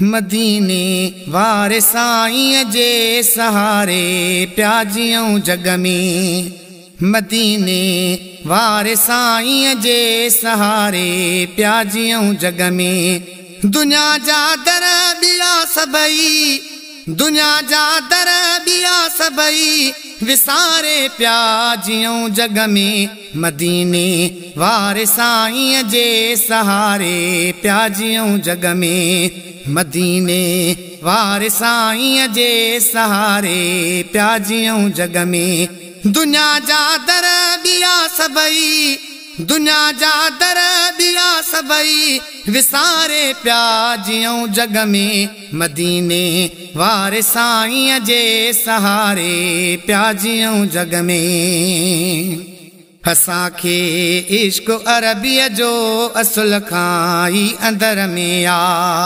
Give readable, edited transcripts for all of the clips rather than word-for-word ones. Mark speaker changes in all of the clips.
Speaker 1: मदीने वारे साईं जे सहारे प्याजियूं जग में। मदीने वारे साईं जे सहारे प्याजियूं जग में। दुनिया जा दर बिया सबई, दुनिया जा दर बिया सबई विसारे प्याजियूं जग में। मदीने वारे साईं जे सहारे प्याजियूं जग में। मदीने वारे साईं जे सहारे प्याजियूं जग में। दुनिया जा दर बिया सबई, दुनिया जा दर बिया सबई विसारे प्याजियूं जग में। मदीने वारे साईं जे सहारे प्याजियूं जग में। असांखे इश्क अरबीअ जो असुल खां ई अंदर में आ।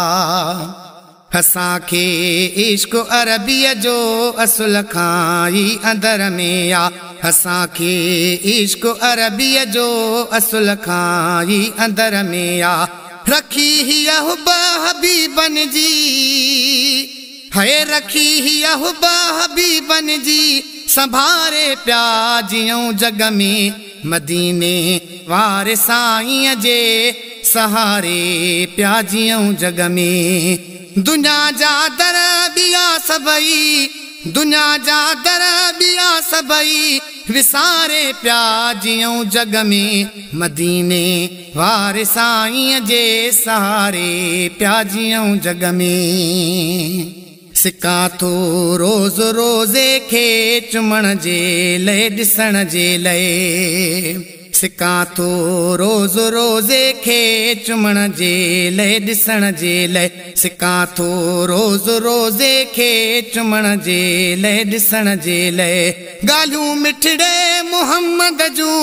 Speaker 1: असांखे इश्क अरबीअ जो असुल खां ई अंदर में आ। असांखे इश्क अरबीअ जो असुल खां ई अंदर में आ। रखी हिय हुब हबीबन जी, है रखी हिय हुब हबीबन जी संभारे प्याजियूं जग में। मदीने वारे साईं जे सहारे प्याजियूं जग में। दुनिया जा दर बिया सबई, दुनिया जा दर बिया सबई विसारे प्याजियूं जग में। मदीने वारे साईं जे सहारे प्याजियूं जग में। सिका थो रोज़ रोज़े खे चुमण जे लए ॾिसण जे लए। सिका थो रोज़ रोज़े खे चुमण जे लए ॾिसण जे लए। सिका थो रोज़ रोज़े खे चुमण जे लए ॾिसण जे लए। ॻाल्हियूं मिठड़े मुहम्मद जूं,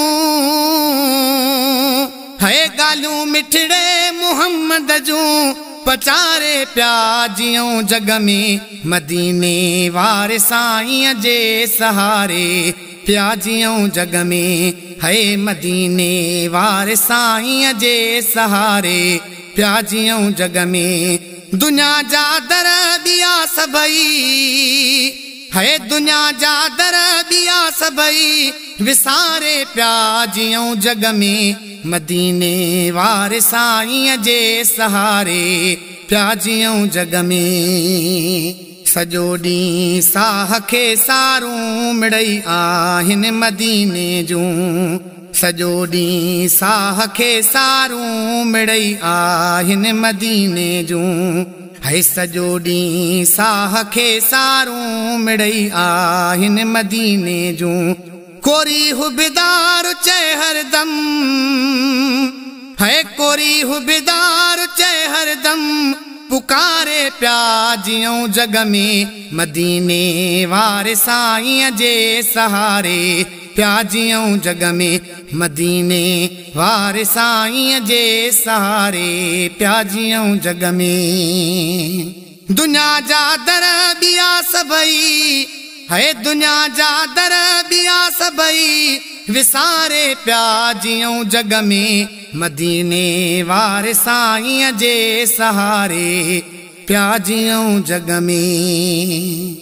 Speaker 1: है ॻाल्हियूं मिठड़े मुहम्मद जूं पचारे प्याजियूं जग में। मदीने वारे साईं जे सहारे प्याजियूं जग में। है मदीने वारे साईं जे सहारे प्याजियूं जग में। दुनिया जा दर बिया सबई, है दुनिया जा दर बिया सबई विसारे प्याजियूं जग में। मदीने वारे साईं जे सहारे प्याजियूं जग में। सॼो ॾींहुं साह खे सारूं मिड़ई आहिनि मदीने जूं। सॼो ॾींहुं साह खे सारूं मिड़ई आहिनि मदीने जूं। है सॼो ॾींहुं साह खे सारूं मिड़ई आहिनि मदीने जूं। कोरी हुबेदार चए हरदम, है कोरी हुबेदार चए हरदम पुकारे प्याजियूं जग में। मदीने वारे साईं जे सहारे प्याजियूं जग में। मदीने वारे साईं जे सहारे प्याजियूं जग में। दुनिया जा दर बिया सबई, है दुनिया जा दर बिया सबई विसारे प्याजियूं जग में। मदीने वारे साईं जे सहारे प्याजियूं जग में।